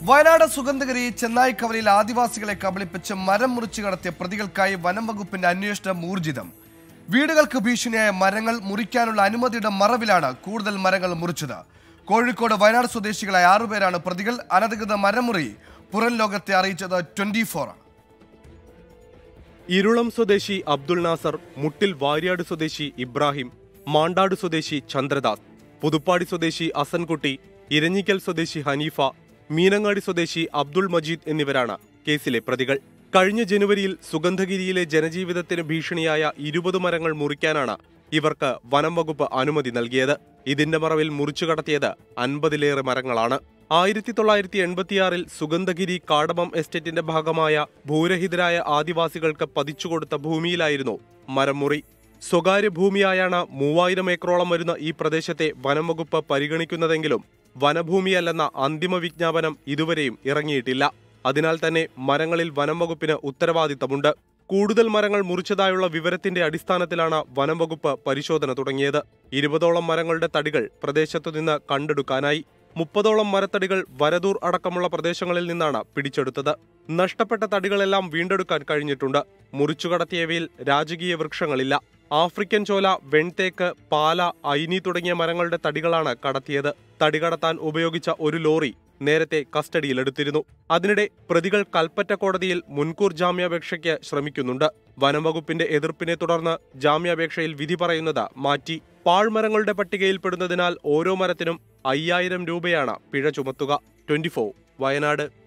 വയനാട് സുഗന്ധഗിരി ചെന്നായിക്കവലയിൽ ആദിവാസികളെ കബളിപ്പിച്ച് മരം മുറിച്ചു കടത്തിയ പ്രതികൾക്കായി വനം വകുപ്പിന്റെ അന്വേഷണം ഊർജിതം. വീടുകൾക്ക് ഭീഷണിയായ മരങ്ങൾ മുറിക്കാനുള്ള അനുമതിയുടെ മറവിലാണ് കൂടുതൽ മരങ്ങൾ മുറിച്ചത്. കോഴിക്കോട് വയനാട് സ്വദേശികളായ 6 പേരാണ് പ്രതികൾ. അനധികൃത മരമുറി പുറം ലോകത്തെ അറിയിച്ചത് 24 ആണ്. ഇരുളം സ്വദേശി അബ്ദുൾ നാസർ, മുട്ടിൽ വാര്യാട് സ്വദേശി ഇബ്രാഹിം, മാണ്ടാട് സ്വദേശി ചന്ദ്രദാസ്, പുതുപ്പാടി സ്വദേശി അസൻകുട്ടി, ഇരഞ്ഞിക്കൽ സ്വദേശി ഹനീഫ, മീനങ്ങാടി സ്വദേശി അബ്ദുൾ മജീദ് എന്നിവരാണ് കേസിലെ പ്രതികൾ. കഴിഞ്ഞ ജനുവരിയിൽ സുഗന്ധഗിരിയിലെ ജനജീവിതത്തിന് ഭീഷണിയായ 20 മരങ്ങൾ മുറിക്കാനാണ് ഇവർക്ക് വനം വകുപ്പ് അനുമതി നൽകിയത്. ഇതിന്റെ മറവിൽ മുറിച്ചു കടത്തിയത് 50-ലേറെ മരങ്ങളാണ്. 1986-ൽ സുഗന്ധഗിരി കാടമം എസ്റ്റേറ്റിന്റെ ഭാഗമായ ഭൂരഹിതരായ ആദിവാസികൾക്ക് പതിച്ചുകൊടുത്ത ഭൂമിയിലായിരുന്നു മരം മുറി. സ്വകാര്യ ഭൂമിയായാണ് 3000 ഏക്കറോളം വരുന്ന ഈ പ്രദേശത്തെ വനം വകുപ്പ് പരിഗണിക്കുന്നതെങ്കിലും വനഭൂമിയല്ലെന്ന അന്തിമ വിജ്ഞാപനം ഇതുവരെയും ഇറങ്ങിയിട്ടില്ല. അതിനാൽ തന്നെ മരങ്ങളിൽ വനം വകുപ്പിന് ഉത്തരവാദിത്തമുണ്ട്. കൂടുതൽ മരങ്ങൾ മുറിച്ചതായുള്ള വിവരത്തിന്റെ അടിസ്ഥാനത്തിലാണ് വനം വകുപ്പ് പരിശോധന തുടങ്ങിയത്. 20ഓളം മരങ്ങളുടെ തടികൾ പ്രദേശത്തുനിന്ന് കണ്ടെടുക്കാനായി. 30ഓളം മരത്തടികൾ വരദൂർ അടക്കമുള്ള പ്രദേശങ്ങളിൽ നിന്നാണ് പിടിച്ചെടുത്തത്. നഷ്ടപ്പെട്ട തടികളെല്ലാം വീണ്ടെടുക്കാൻ കഴിഞ്ഞിട്ടുണ്ട്. മുറിച്ചുകടത്തിയവയിൽ രാജകീയ വൃക്ഷങ്ങളില്ല. ആഫ്രിക്കൻ ചോല, വെൺതേക്ക്, പാല, ഐനി തുടങ്ങിയ മരങ്ങളുടെ തടികളാണ് കടത്തിയത്. തടി കടത്താൻ ഉപയോഗിച്ച ഒരു ലോറി നേരത്തെ കസ്റ്റഡിയിലെടുത്തിരുന്നു. അതിനിടെ പ്രതികൾ കൽപ്പറ്റ കോടതിയിൽ മുൻകൂർ ജാമ്യാപേക്ഷയ്ക്ക് ശ്രമിക്കുന്നുണ്ട്. വനംവകുപ്പിന്റെ എതിർപ്പിനെ തുടർന്ന് ജാമ്യാപേക്ഷയിൽ വിധി പറയുന്നത് മാറ്റി. പാഴ്മരങ്ങളുടെ പട്ടികയിൽപ്പെടുന്നതിനാൽ ഓരോ മരത്തിനും 5000 രൂപയാണ് പിഴ ചുമത്തുക. 24 വയനാട്.